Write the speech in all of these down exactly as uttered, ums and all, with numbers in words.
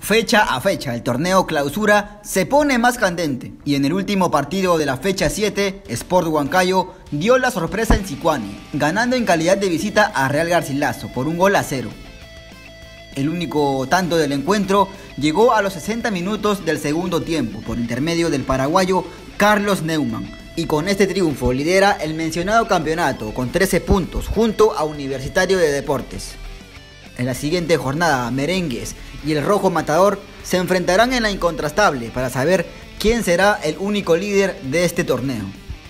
Fecha a fecha, el torneo clausura se pone más candente y en el último partido de la fecha siete, Sport Huancayo dio la sorpresa en Sicuani, ganando en calidad de visita a Real Garcilaso por un gol a cero. El único tanto del encuentro llegó a los sesenta minutos del segundo tiempo por intermedio del paraguayo Carlos Neumann, y con este triunfo lidera el mencionado campeonato con trece puntos junto a Universitario de Deportes. En la siguiente jornada, Merengues y el Rojo Matador se enfrentarán en la incontrastable para saber quién será el único líder de este torneo.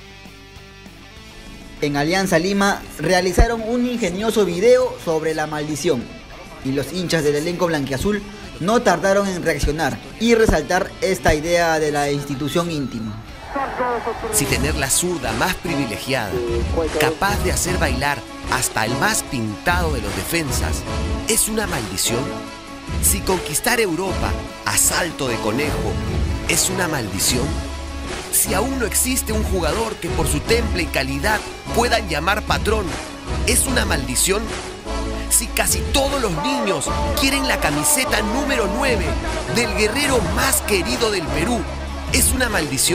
En Alianza Lima realizaron un ingenioso video sobre la maldición y los hinchas del elenco blanquiazul no tardaron en reaccionar y resaltar esta idea de la institución íntima. Si tener la zurda más privilegiada, capaz de hacer bailar hasta el más pintado de los defensas, es una maldición. Si conquistar Europa a salto de conejo es una maldición. Si aún no existe un jugador que por su temple y calidad puedan llamar patrón, es una maldición. Si casi todos los niños quieren la camiseta número nueve del guerrero más querido del Perú, ¿es una maldición?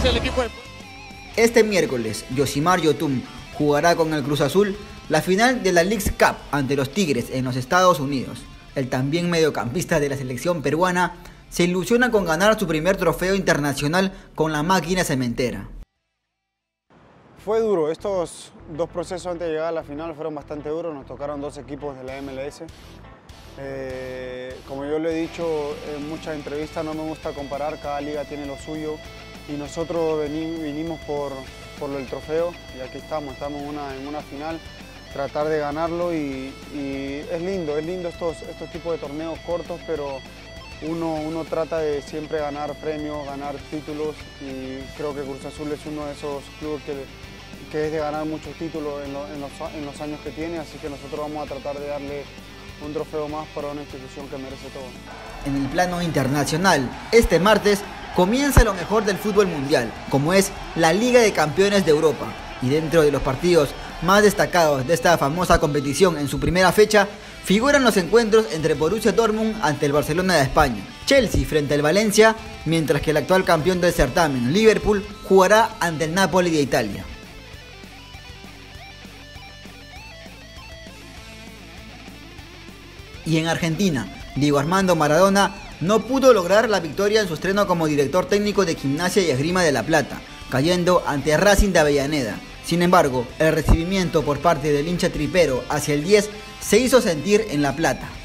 Este miércoles, Yosimar Yotun jugará con el Cruz Azul la final de la Leagues Cup ante los Tigres en los Estados Unidos. El también mediocampista de la selección peruana se ilusiona con ganar su primer trofeo internacional con la máquina cementera. Fue duro, estos dos procesos antes de llegar a la final fueron bastante duros, nos tocaron dos equipos de la M L S. Eh, como yo lo he dicho en muchas entrevistas, no me gusta comparar, cada liga tiene lo suyo y nosotros veni, vinimos por, por el trofeo y aquí estamos, estamos en una, en una final, tratar de ganarlo y, y es lindo, es lindo estos, estos tipos de torneos cortos, pero uno, uno trata de siempre ganar premios, ganar títulos y creo que Cruz Azul es uno de esos clubes que, que es de ganar muchos títulos en, lo, en, los, en los años que tiene, así que nosotros vamos a tratar de darle un trofeo más para una institución que merece todo. En el plano internacional, este martes comienza lo mejor del fútbol mundial, como es la Liga de Campeones de Europa. Y dentro de los partidos más destacados de esta famosa competición en su primera fecha, figuran los encuentros entre Borussia Dortmund ante el Barcelona de España, Chelsea frente al Valencia, mientras que el actual campeón del certamen, Liverpool, jugará ante el Napoli de Italia. Y en Argentina, Diego Armando Maradona no pudo lograr la victoria en su estreno como director técnico de Gimnasia y Esgrima de La Plata, cayendo ante Racing de Avellaneda. Sin embargo, el recibimiento por parte del hincha tripero hacia el diez se hizo sentir en La Plata.